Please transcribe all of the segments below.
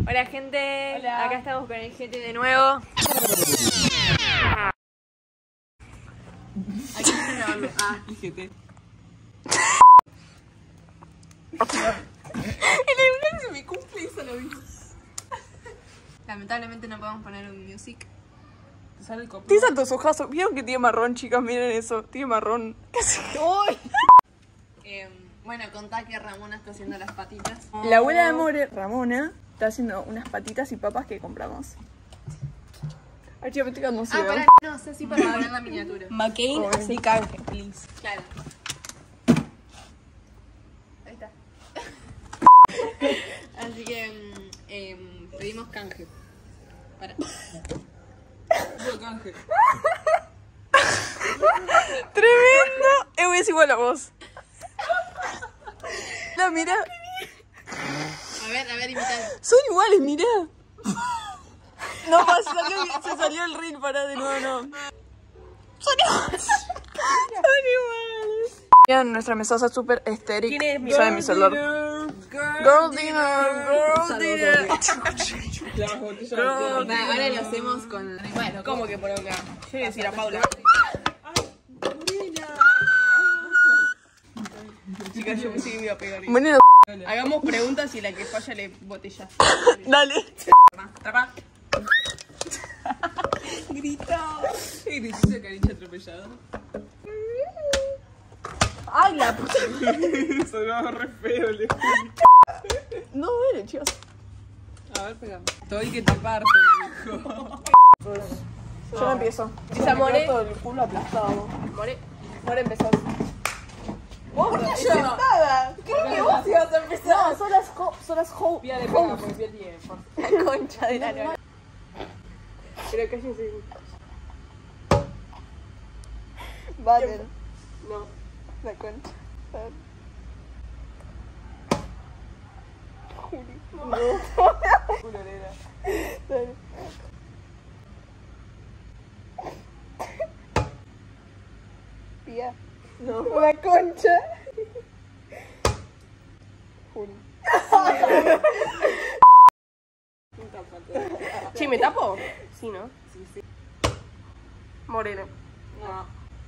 Hola gente, Hola. Acá estamos con el GT de nuevo. Aquí está grabando. Fíjate. El cumpleaños de mi cumple hizo lo mismo. Lamentablemente no podemos poner un music. Te sale el copo. Tiene santos ojazos. ¿Vieron que tiene marrón, chicas? Miren eso. Tiene marrón. Bueno, contá que Ramona está haciendo las patitas. La abuela de More, Ramona, está haciendo unas patitas y papas que compramos. Ay, chica, me estoy quedando ciega. Pará, no sé si para poner la miniatura. McCain hace canje, please. Claro. Ahí está. Así que pedimos canje. Para. Canje. ¡Tremendo! Voy a decir igual a vos. La mira. A ver, imitar. Son iguales, mira. No, se salió el reel, pará de nuevo, no. Son iguales. Son iguales. Miren, nuestra mesosa es súper estéril. ¿Quién es mi Sabe mi celular. Girl dinner, girl dinner. Ahora lo hacemos con. Bueno, ¿Cómo que por acá? Yo voy a decir a Paula. Chicas, yo pensé que me iba a pegar. Bueno, Hagamos preguntas y la que falla le botella. dale. Trapa. Grito. Gritito de cariño atropellado. Ay, la puta. Sonaba re feo, le No duele, chicos. A ver, pegame. Estoy que te parto, le dijo. Yo no empiezo. Esa More. Todo el culo aplastado. More empezó. ¿Vos no sentada? ¿Crees que vos ibas a empezar? No, son las ho. Vía de pega, pues vía tiempo. La concha de la lora. Pero cállense. Vale. No. La concha. Juli. No. Culorera. Dale. Pía. No. La concha. Juli. Che, ¿me tapo? Sí, ¿no? Sí. Moreno. No.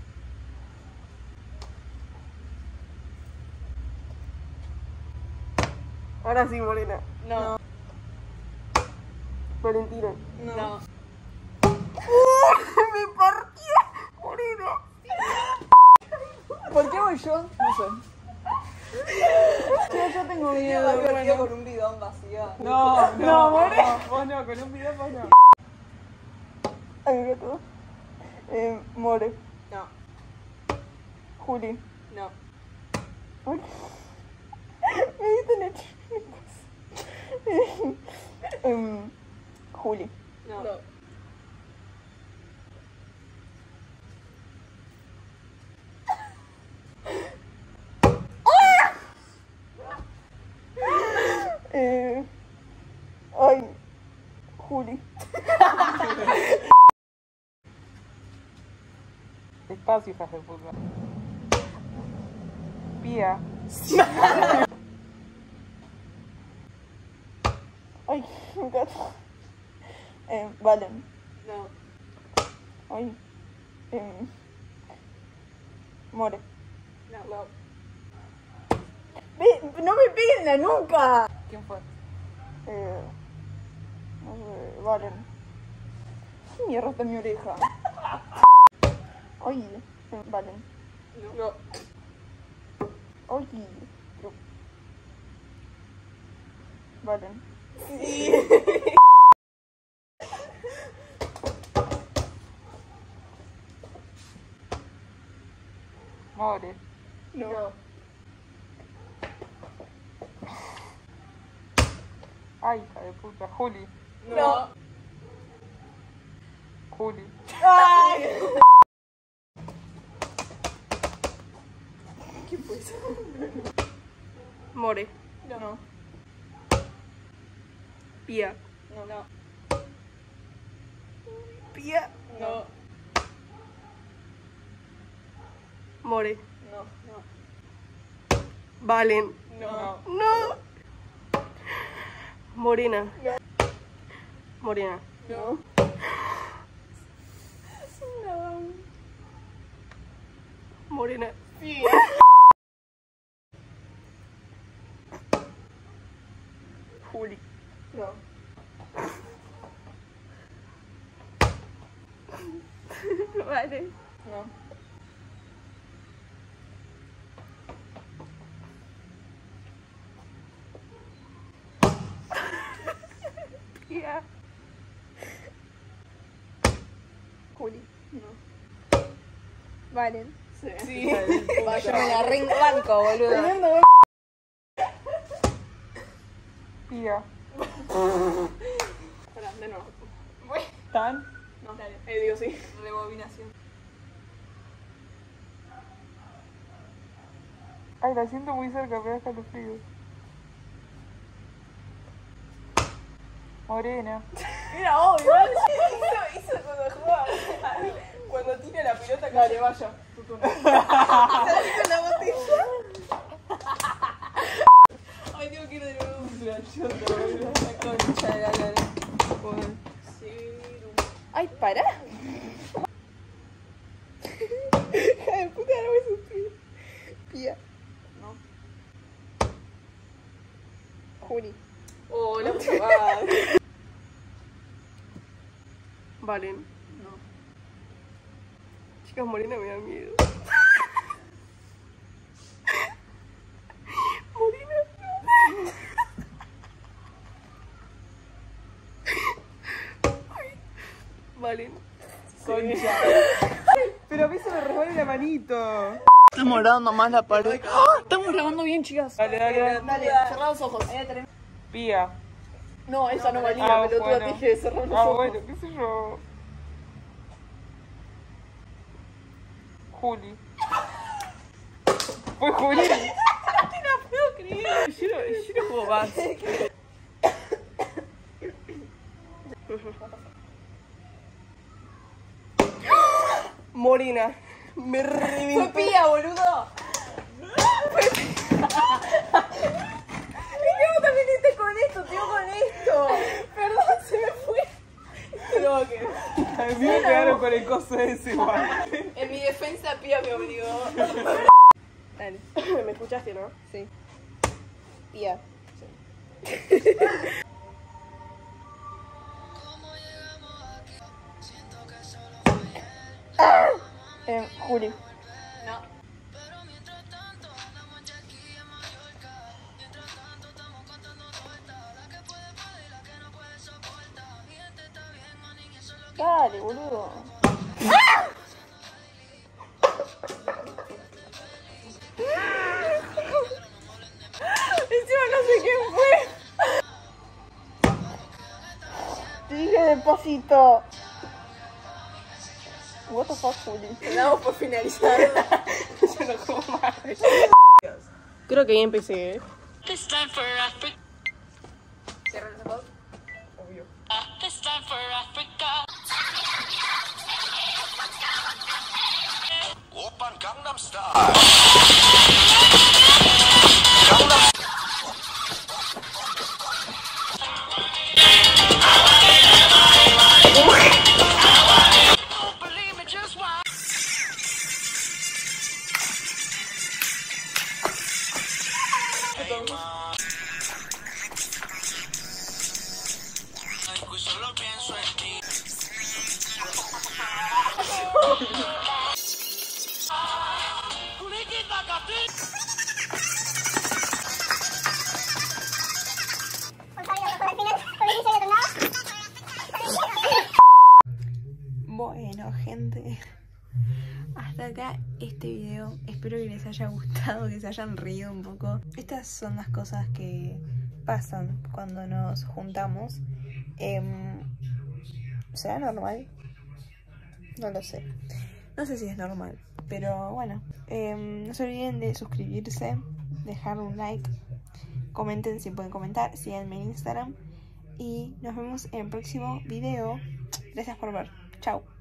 Ahora sí, Morena. No. Valentina. No. Me partí. Morena. ¿Por qué voy yo? No sé. Yo tengo miedo. Bueno. Con un bidón vacío. No, More. Vos no, con un video vos no. Ay, me gato. More. No. Juli. No. Ay. Me diste leche. Juli. No. Ay. Juli. Despacio, hijas de puta. Pía. Ay, mi gato. Valen. No. Ay. More. No. No me peguen en la nuca. ¿Quién fue? No sé, Valen. ¿Qué mierda está en mi oreja? Ay, Valen. No. Ay, Valen. More. No. Ay, hija de puta. Juli. No. Juli. Ay. ¿Qué fue eso? More. No. Pía. No. Pía. No. More. No. Valen. No. No. Morena. Morena. No. Morena. Sí. Juli. No. Vale. No. Pía. Juli. No. Valen. Sí. Vaya, me la banco, boludo. Pía. Espera, de nuevo. ¿Tan? No, dale. Digo sí. Rebobinación. Ay, la siento muy cerca, me da escalofrío. Morena. Era obvio. Hizo cuando jugaba. Cuando tira la pelota. Dale, vaya. Tu turno. Salí con la botella. Ay, tengo que ir de nuevo. La concha de la lana. Ay, pará. Hija de puta, no me sufrí. Pía. No. Juli. Oh, la puta madre. Valen. No. Chicas, Morena me da miedo. Morena. Valen. Concha. Pero a mí se me resbala la manito. Estamos grabando más la pared. ¡Ah! Estamos grabando bien, chicas. Dale, dale. Dale, cerrá los ojos. Pía. No, esa no valía, Ah, pelotuda, bueno. te dije de cerrar los Ah, ojos. bueno, qué sé yo. Juli. Fue Juli. No puedo creer. Yo no juego más. Morena. Me Fue reventó. Pía, boludo. ¿Cómo te metiste con esto, tío, con esto? Perdón, se me fue. No, que. A mí me pegaron con el coso ese igual. En mi defensa, Pía me obligó. Dale. ¿Me escuchaste, no? Sí. Pía. Juli. No. Dale, boludo. Encima no sé quién fue. Te dije despacito. What the fuck, Juli. Damos por finalizado. Yo no como más. Creo que ya empecé, Cierra los ojos. Obvio. Oppan Gangnam Style. Gangnam solo pienso en ti. Bueno, gente, hasta acá este video. Espero que les haya gustado, que se hayan reído un poco. Estas son las cosas que pasan cuando nos juntamos. ¿Será normal? No lo sé. No sé si es normal, pero bueno. No se olviden de suscribirse, dejar un like, comenten si pueden comentar, síganme en Instagram y nos vemos en el próximo video. Gracias por ver. Chao.